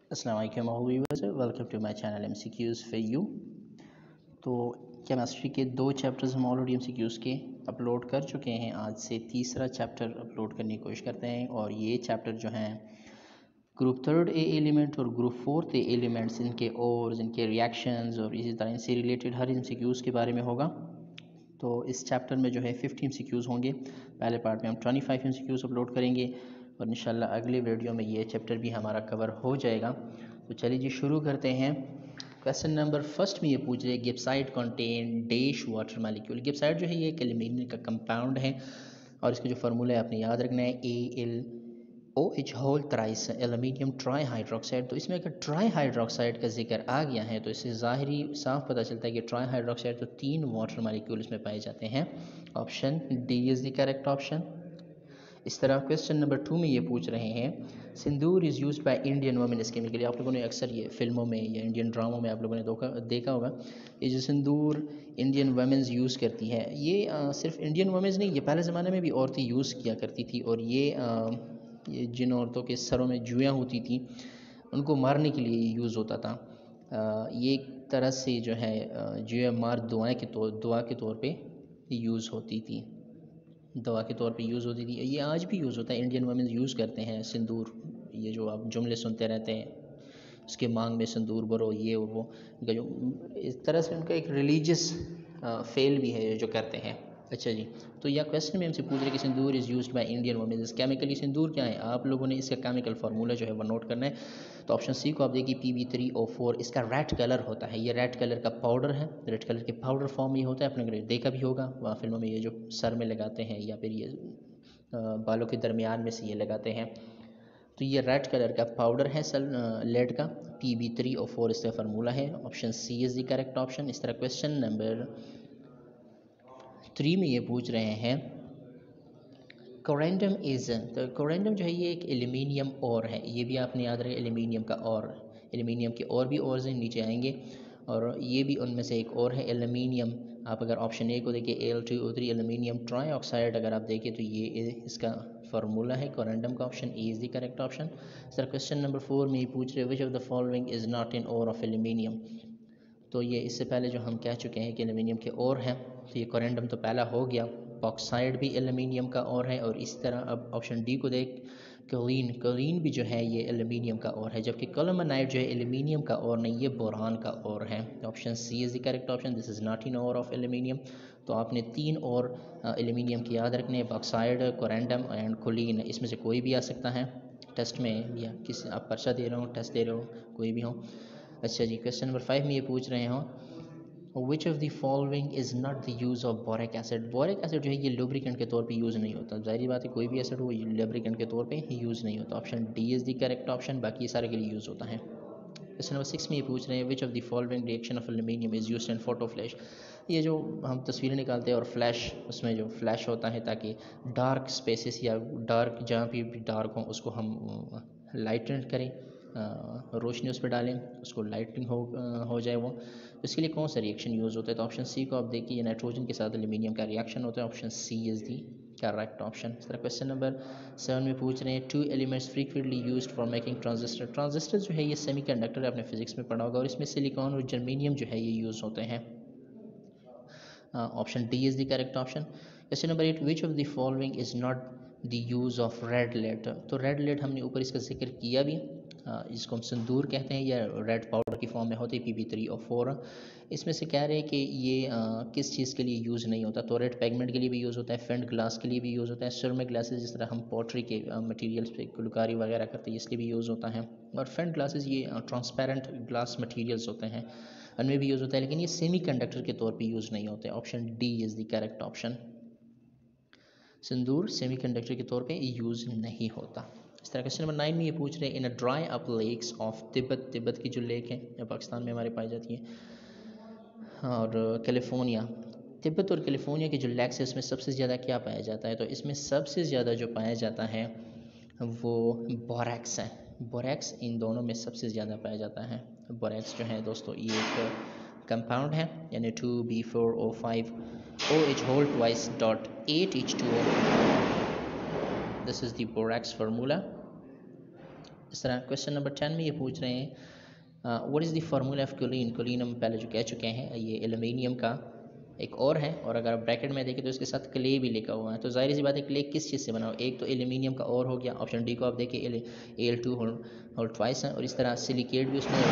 अस्सलाम वालेकुम, welcome to my channel MCQs for you. तो केमिस्ट्री के 2 चैप्टर्स हम ऑलरेडी MCQs के अपलोड कर चुके हैं। आज से तीसरा चैप्टर अपलोड करने की कोशिश करते हैं और ये चैप्टर जो हैं ग्रुप 3 ए एलिमेंट और ग्रुप 4 ए एलिमेंट्स, इनके और इनके रिएक्शंस और इसी तरह इनसे रिलेटेड हर MCQs के बारे में होगा। तो इस चैप्टर में जो है 50 MCQs होंगे। पहले पार्ट में हम 25 MCQs अपलोड करेंगे और इंशाल्लाह अगले वीडियो में ये चैप्टर भी हमारा कवर हो जाएगा। तो चलिए जी शुरू करते हैं। क्वेश्चन नंबर फर्स्ट में ये पूछ रहे हैं gibbsite contain dash water molecule. Gibbsite जो है ये एक एल्यूमिनियम का कंपाउंड है और इसका जो फार्मूला है आपने याद रखना है AlOH whole thrice aluminium tri hydroxide. तो इसमें अगर ट्राई हाइड्रोक्साइड का जिक्र आ गया है तो इससे ज़ाहिरी साफ पता चलता है कि ट्राई हाइड्रोक्साइड तो 3 वाटर मॉलिक्यूल इसमें पाए जाते हैं। Option D is the correct option. इस तरह क्वेश्चन नंबर 2 में ये पूछ रहे हैं sindoor is use by Indian women scheme के लिए। आप लोगों ने अक्सर ये फिल्मों में या इंडियन ड्रामों में आप लोगों ने देखा होगा। ये जो सिंदूर इंडियन वुमेन्स यूज़ करती है ये सिर्फ इंडियन वुमेन्स नहीं, ये पहले ज़माने में भी औरतें यूज़ किया करती थी। और ये जिन औरतों के सरों में जुएँ होती थी उनको मारने के लिए यूज़ होता था। ये एक तरह से जो है जुए मार दुआ के तौर पे यूज़ होती थी, दवा के तौर पे यूज़ होती थी। ये आज भी यूज़ होता है, इंडियन वुमेन यूज़ करते हैं सिंदूर। ये जो आप जुमले सुनते रहते हैं उसके मांग में सिंदूर भरो ये और वो, इनका जो इस तरह से उनका एक रिलीजियस फेल भी है जो करते हैं। अच्छा जी, तो यह क्वेश्चन में हमसे पूछ रहे कि sindoor is used by Indian women. Chemically sindoor क्या है, आप लोगों ने इसका केमिकल फार्मूला जो है वो नोट करना है। तो ऑप्शन सी को आप देखिए Pb3O4। इसका रेड कलर होता है, ये रेड कलर का पाउडर है, रेड कलर के पाउडर फॉर्म में होता है। आपने अगर देखा भी होगा वहाँ फिल्मों में, ये जो सर में लगाते हैं या फिर ये बालों के दरमियान में से ये लगाते हैं। तो ये रेड कलर का पाउडर है लेड का, Pb3O4 इसका फार्मूला है। Option C is the correct option. इस तरह क्वेश्चन नंबर 3 में ये पूछ रहे हैं कोरेंडम इज़। तो कोरेंडम जो है ये एक एल्यूमिनियम और है, ये भी आपने याद रखा, एल्यूमिनियम का और, एल्यूमिनियम के और भी और हैं नीचे आएंगे और ये भी उनमें से एक और है एल्यूमिनियम। आप अगर ऑप्शन ए को देखिए Al2O3 एल्यूमिनियम ट्राई ऑक्साइड, अगर आप देखें तो ये इसका फार्मूला है कोरेंडम का। Option A is the correct option. Sir question number 4 में ये पूछ रहे which of the following is not in ore of aluminium. तो ये इससे पहले जो हम कह चुके हैं कि एल्यूमिनियम के और हैं, तो ये कोरेंडम तो पहला हो गया। बॉक्साइड भी एल्यूमिनियम का और है। और इस तरह अब ऑप्शन डी को देख, क्लोरीन भी जो है ये एल्यूमिनियम का और है, जबकि कलमनाइट जो है एल्यूमिनियम का और नहीं, ये बोरान का और है। Option C is the correct option, this is not in ore of aluminium. तो आपने 3 और एल्यूमिनियम के याद रखने, बॉक्साइड, कोरेंडम एंड क्लोरीन। इसमें से कोई भी आ सकता है टेस्ट में, या किसी आप पर्चा दे रहे हो, टेस्ट दे रहे हो, कोई भी हो। अच्छा जी, क्वेश्चन नंबर 5 में ये पूछ रहे हो which of the following is not the use of boric acid. Boric acid जो है ये लुब्रिकेंट के तौर पे यूज़ नहीं होता। जाहिर बात है कोई भी एसिड हो ये लुब्रिकेंट के तौर पे यूज़ नहीं होता। Option D is the correct option, बाकी सारे के लिए यूज़ होता है। क्वेश्चन नंबर 6 में ये पूछ रहे हैं which of the following reaction of aluminium is used in photo flash. ये जो हम तस्वीरें निकालते हैं और फ्लैश, उसमें जो फ्लैश होता है ताकि डार्क स्पेसेस या डार्क जहाँ भी डार्क हो उसको हम लाइटन करें, रोशनी उस पर डालें, उसको लाइटिंग हो जाए वो, इसके लिए कौन सा रिएक्शन यूज़ होता है। तो ऑप्शन सी को आप देखिए, नाइट्रोजन के साथ एल्यूमिनियम का रिएक्शन होता है। Option C is the correct option. इस तरह क्वेश्चन नंबर 7 में पूछ रहे हैं 2 elements frequently used for making transistor. Transistor जो है ये सेमीकंडक्टर, आपने फिजिक्स में पढ़ा होगा, और इसमें सिलिकॉन और जर्मेनियम जो है ये यूज़ होते हैं। Option D is the correct option. Question number 8 which of the following is not the use of red lead. तो रेड लेड हमने ऊपर इसका जिक्र किया भी, जिसको हम सिंदूर कहते हैं, या रेड पाउडर की फॉर्म में होती है Pb3O4। इसमें से कह रहे हैं कि ये किस चीज़ के लिए यूज़ नहीं होता। तो रेड पैगमेंट के लिए भी यूज़ होता है, फेंड ग्लास के लिए भी यूज़ होता है, सुरमे ग्लासेस जिस तरह हम पोट्री के मटेरियल्स पे गुलकारी वगैरह करते हैं इसलिए भी यूज़ होता है। और फेंड ग्लासेस ये ट्रांसपेरेंट ग्लास मटेरियल्स होते हैं, उनमें भी यूज़ होता है, लेकिन ये सेमी कंडक्टर के तौर पे यूज़ नहीं होते। Option D is the correct option. सिंदूर सेमी कंडक्टर के तौर पे यूज़ नहीं होता। इस तरह क्वेश्चन नंबर 9 में ये पूछ रहे हैं in a dry up lakes of Tibet. Tibet की जो लेक है या पाकिस्तान में हमारे पाई जाती है, और कैलिफोर्निया, तिब्बत और कैलिफोर्निया की जो लेक्स है इसमें सबसे ज़्यादा क्या पाया जाता है। तो इसमें सबसे ज़्यादा जो पाया जाता है वो बोरैक्स है। बोरैक्स इन दोनों में सबसे ज़्यादा पाया जाता है। बोरैक्स जो है दोस्तों ये एक कंपाउंड है, यानी 2B4O5 OH whole twice dot 8H2O. This is the borax formula. इस तरह क्वेश्चन नंबर 10 में ये पूछ रहे हैं what is the formula of choline. Choline हम पहले जो कह चुके हैं, ये एल्यूमिनियम का एक और है, और अगर आप ब्रैकेट में देखें तो इसके साथ क्ले भी लिखा हुआ है। तो जाहिर सी बात है क्ले किस चीज़ से बना हो, एक तो एल्यूमिनियम का और हो गया, ऑप्शन डी को आप देखिए Al2 होल ट्वाइस है, और इस तरह सिलिकेट भी उसमें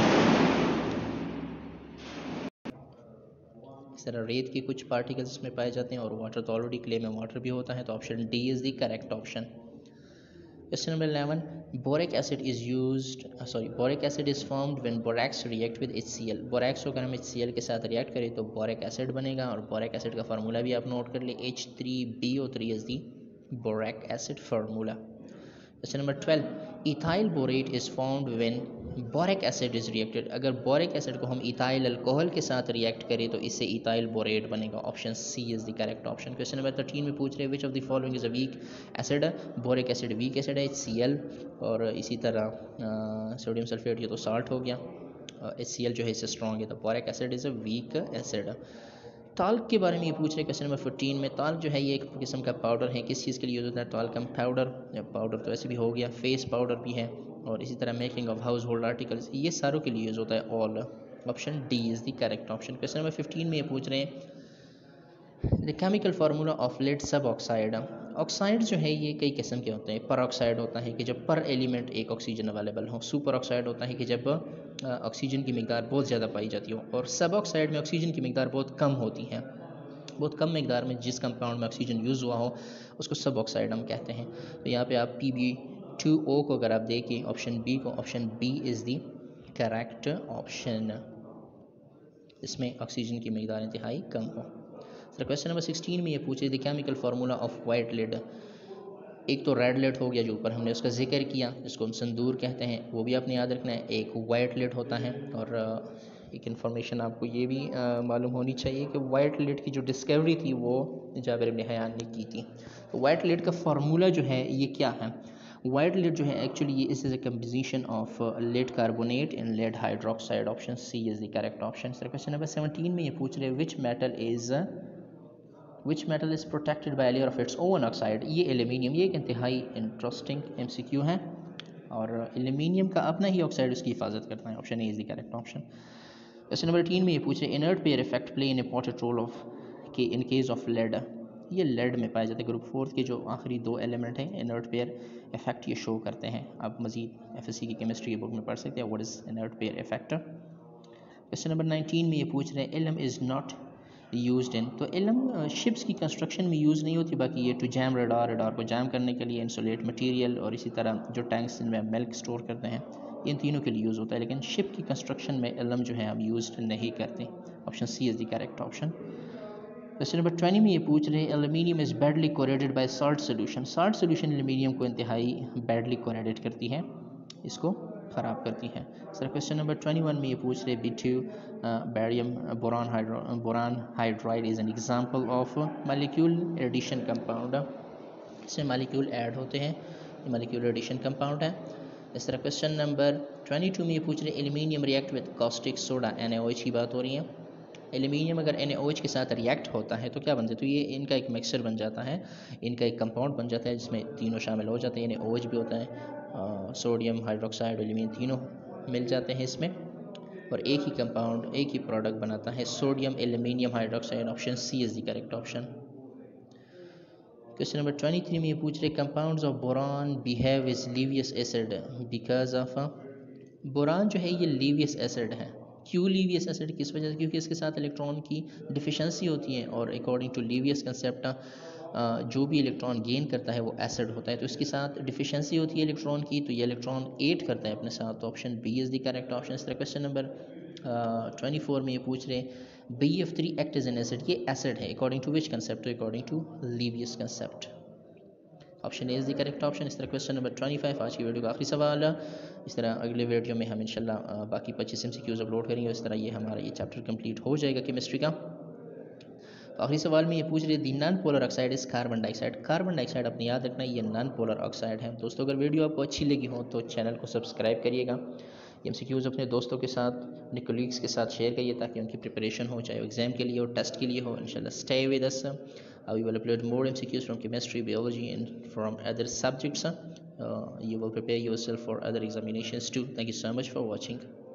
इस तरह रेत के कुछ पार्टिकल्स इसमें पाए जाते हैं, और वाटर तो ऑलरेडी क्ले में वाटर भी होता है, तो option D is the correct option. Question number 11. Boric acid is boric acid is formed when borax react with HCl. Borax को अगर हम HCl के साथ रिएक्ट करें तो बोरिक एसिड बनेगा, और बोरिक एसिड का फार्मूला भी आप नोट कर ले, H3BO3 is the boric acid formula. Question number 12. Ethyl borate is formed when boric acid is reacted. अगर बोरिक एसिड को हम इथाइल अल्कोहल के साथ रिएक्ट करें तो इससे इथाइल बोरेट बनेगा, option C is the correct option. Question number 13 में पूछ रहे हैं which of the following is a weak acid. Boric acid weak acid है, HCl, और इसी तरह सोडियम सल्फेट ये तो साल्ट हो गया, HCl जो है इससे स्ट्रॉन्ग है, तो boric acid is a weak acid. Talc के बारे में ये पूछ रहे हैं क्वेश्चन नंबर 14 में। ताल्क जो है ये एक किस्म का पाउडर है, किस चीज़ के लिए यूज़ होता है, ताल्कम पाउडर, या पाउडर तो ऐसे भी हो गया, फेस पाउडर भी है, और इसी तरह making of household articles, ये सारों के लिए यूज़ होता है all. Option D is the correct option. Question number 15 में ये पूछ रहे हैं the chemical formula of lead sub oxide. Oxide जो है ये कई किस्म के होते हैं। पर ऑक्साइड होता है कि जब पर एलिमेंट एक ऑक्सीजन अवेलेबल हो, सुपर ऑक्साइड होता है कि जब ऑक्सीजन की मिकदार बहुत ज़्यादा पाई जाती हो, और सब ऑक्साइड में ऑक्सीजन की मिकदार बहुत कम होती है। बहुत कम मिकदार में जिस कंपाउंड में ऑक्सीजन यूज़ हुआ हो उसको सब ऑक्साइड हम कहते हैं। तो यहाँ पे आप PbO को अगर आप देखें ऑप्शन बी को, option B is the correct option, इसमें ऑक्सीजन की मिकदार इंतहाई कम हो। सर क्वेश्चन नंबर 16 में ये पूछे the chemical formula of white lead. एक तो रेड लेड हो गया जो ऊपर हमने उसका जिक्र किया, जिसको हम संदूर कहते हैं, वो भी आपने याद रखना है। एक वाइट लेड होता है, और एक इन्फॉर्मेशन आपको ये भी मालूम होनी चाहिए कि वाइट लेड की जो डिस्कवरी थी वो जाबिर इब्न हयान ने की थी। तो वाइट लेड का फार्मूला जो है ये क्या है, वाइट लेड जो है एक्चुअली ये is a composition of lead carbonate and lead hydroxide, option C is the correct option. Sir question number 17 में ये पूछ रहे which metal is protected by layer of its own oxide. ये aluminium, ये एक इंतहाई इंटरेस्टिंग MCQ है, और एल्यूमिनियम का अपना ही ऑक्साइड उसकी हिफाजत करता है, option A is the correct option. Question number 18 में ये पूछ रहे inert pair effect play in important role of के इन केस ऑफ लेड। ये लेड में पाए जाते हैं। ग्रुप 4 के जो आखिरी दो एलिमेंट हैं इनर्ट पेयर इफेक्ट ये शो करते हैं। आप मजीद FSC की केमिस्ट्री की बुक में पढ़ सकते हैं what is inert pair effect. Question number 19 में ये पूछ रहे हैं इल्म इज़ नॉट यूज्ड इन। तो इल्म शिप्स की कंस्ट्रक्शन में यूज़ नहीं होती, बाकी ये टू जैम रडार, रडार को जैम करने के लिए, इंसुलेट मटेरियल, और इसी तरह जो टैंक्स में मिल्क स्टोर करते हैं, इन तीनों के लिए यूज़ होता है। लेकिन शिप की कंस्ट्रक्शन में इल्म जो है हम यूज़ नहीं करते, option C is the correct option. Question number 20 में ये पूछ रहे हैं aluminium is badly corroded by salt solution. Salt solution aluminium को इंतहाई बैडली कोरेटेड करती है, इसको ख़राब करती है। सर क्वेश्चन नंबर 21 में ये पूछ रहे बिट्यू barium boron hydride is an example of molecule addition compound. इसमें मॉलिक्यूल ऐड होते हैं, ये मॉलिक्यूल एडिशन कंपाउंड है। इस तरह क्वेश्चन नंबर 22 में ये पूछ रहे aluminium react with caustic soda, NaOH की बात हो रही है। एल्यूमिनियम अगर NaOH के साथ रिएक्ट होता है तो क्या बनता है, तो ये इनका एक मिक्सचर बन जाता है, इनका एक कंपाउंड बन जाता है जिसमें तीनों शामिल हो जाते हैं। NaOH भी होता है, सोडियम हाइड्रोक्साइड एल्यूमिनियम तीनों मिल जाते हैं इसमें, और एक ही कंपाउंड एक ही प्रोडक्ट बनाता है sodium aluminium hydroxide, option C is the correct option. Question number 23 में ये पूछ रहे compounds of boron behave is Lewis acid because of. Boron जो है ये लीवियस एसिड है, क्यों लीवियस एसिड, किस वजह से, क्योंकि इसके साथ इलेक्ट्रॉन की डिफिशेंसी होती है, और अकॉर्डिंग टू लीवियस कंसेप्ट जो भी इलेक्ट्रॉन गेन करता है वो एसिड होता है, तो इसके साथ डिफिशेंसी होती है इलेक्ट्रॉन की, तो ये इलेक्ट्रॉन एड करता है अपने साथ, तो option B is the correct option. इस तरह क्वेश्चन नंबर 24 में ये पूछ रहे BF3 act as an acid, ये एसिड है according to which concept, according to Lewis concept, option A is the correct option. इस तरह क्वेश्चन नंबर 25 आज की वीडियो का आखिरी सवाल है। इस तरह अगले वीडियो में हम इंशाल्लाह बाकी 25 MCQs अपलोड करेंगे, इस तरह ये हमारा ये चैप्टर कंप्लीट हो जाएगा केमिस्ट्री का। तो आखिरी सवाल में ये पूछ रहे the non polar oxide is carbon dioxide. Carbon dioxide अपने याद रखना ये नॉन पोलर ऑक्साइड है। दोस्तों अगर वीडियो आपको अच्छी लगी हो तो चैनल को सब्सक्राइब करिएगा, MCQs अपने दोस्तों के साथ, अपने कोलीग्स के साथ शेयर करिए ताकि उनकी प्रिपरेशन हो, चाहे एग्ज़ाम के लिए हो, टेस्ट के लिए हो। इंशाल्लाह stay with us. We will upload more MCQs from chemistry, biology, and from other subjects. You will prepare yourself for other examinations too. Thank you so much for watching.